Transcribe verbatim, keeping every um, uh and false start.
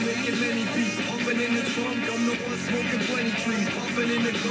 making many beats, pumping in the trunk. I'm the one smoking plenty trees, puffing in the